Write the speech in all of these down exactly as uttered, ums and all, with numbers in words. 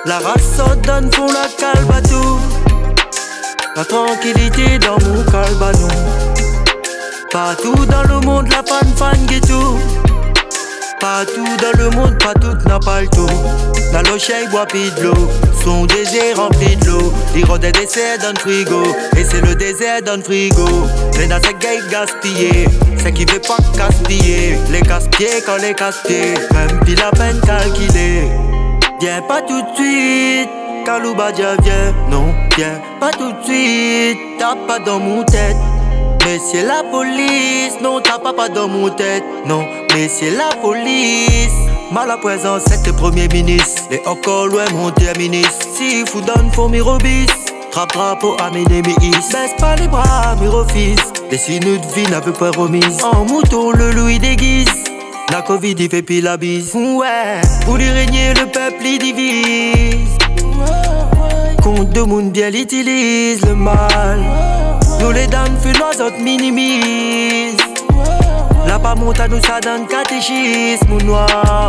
La race donne pour la calme à tout. La tranquillité dans mon calbanon. Partout dans le monde la fan fan ghetto. Partout dans le monde, pas tout n'a pas le tout. Dans l'ocheille boit pis de l'eau. Son désir rempli de l'eau. L'iro des décès dans le frigo. Et c'est le désert dans le frigo. Mais dans cette gueule gaspillée, c'est qui veut pas gaspiller. Les casse-pieds quand les casse-pieds, même pis la peine calculée. Viens pas tout de suite, Kalouba dia viens. Non, viens pas tout de suite, t'as pas dans mon tête. Mais c'est la police, non t'as pas pas dans mon tête. Non, mais c'est la police. Mal à présent c'est le premier ministre. Et encore loin mon terminus. Si vous donne pour mes robis, trap drapeau à mes ennemis. Baisse pas les bras mes refils. Les signes de vie n'avaient pas remise. En mouton le Louis déguise. La Covid il fait pile la bise. Ouais, pour y régner le peuple il divise. Compte de monde bien l'utilise le mal. Nous les dames fait nos autres minimise. La pas monte à nous ça donne catéchisme noir.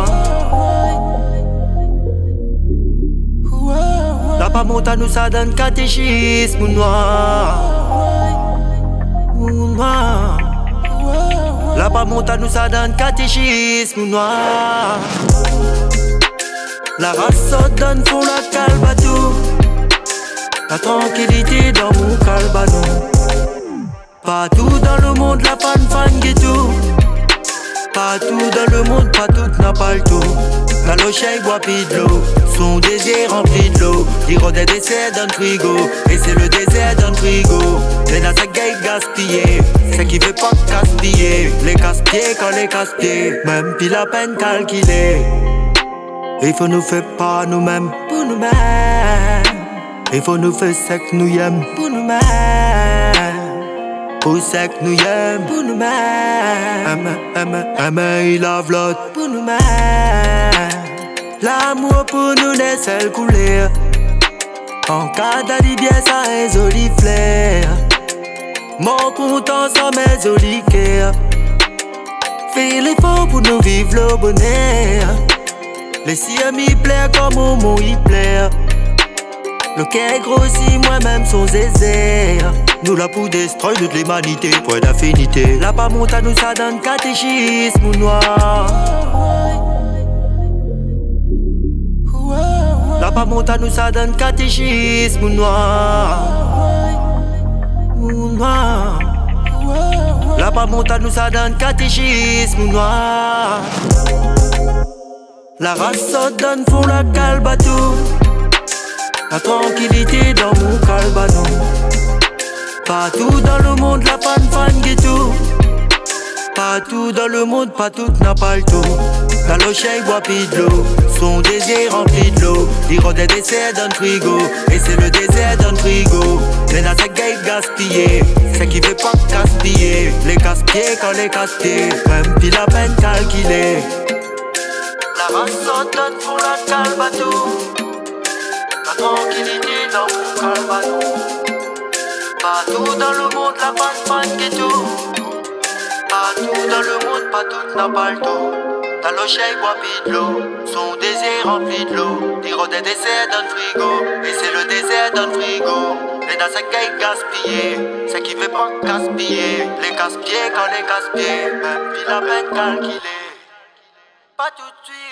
La pas monte à nous ça donne catéchisme noir. Noir. La pas monte à nous ça donne catéchisme noir. La race donne pour la calme à tout. La tranquillité dans mon calbanon. Partout dans le monde la fan fan ghetto. Partout dans le monde pas tout n'a pas le tout. La locheille boit pis de l'eau. Son désir rempli de l'eau. L'iro des décès dans le frigo. Et c'est le désert dans le frigo. Mais dans cette gueule gaspillée, c'est qui veut pas gaspiller. Les casse-pieds quand les casse-pieds, même pis la peine calculée. Il faut nous faire pas nous-mêmes pour nous-mêmes. Il faut nous faire sec nous y'aime pour nous-mêmes. Pour sec nous y'aime pour nous-mêmes. Aime, aime, il a v'lot pour nous-mêmes. L'amour pour nous n'est seul couleur. En cas d'alibien ça un joli flair. Mon content sans mes jolis cœurs. Fais l'effort pour nous vivre le bonheur. Les siens m'y plaire comme au mot y plaire. Le cœur grossit moi-même sans désert. Nous la pour destroy toute l'humanité. Point d'affinité. La pas monte à nous ça donne catéchisme noir. La pas monte à nous ça donne catéchisme noir. Noir. La pas monte à nous ça donne catéchisme noir. La race donne pour la calme à tout. La tranquillité dans mon calbanon. Partout dans le monde la fan fan ghetto. Partout dans le monde pas tout n'a pas le tout. La locheille boit pis de l'eau. Son désir rempli de l'eau. L'iro des décès dans le frigo. Et c'est le désert dans le frigo. Mais dans cette gueule gaspillée, c'est qui veut pas gaspiller. Les casse-pieds quand les casse-pieds, même pis la peine calculée. La race donne pour la calme à tout. La tranquillité dans mon calbanon. Partout dans le monde la fan fan ghetto. Partout dans le monde pas tout n'a pas le tout. La locheille boit pis de l'eau. Son désir rempli de l'eau. L'iro des décès dans le frigo. Et c'est le désert dans le frigo. Et dans cette gueule gaspillée, c'est qui veut pas gaspiller. Les casse-pieds quand les casse-pieds, même pis la peine calculée. Pas tout de suite.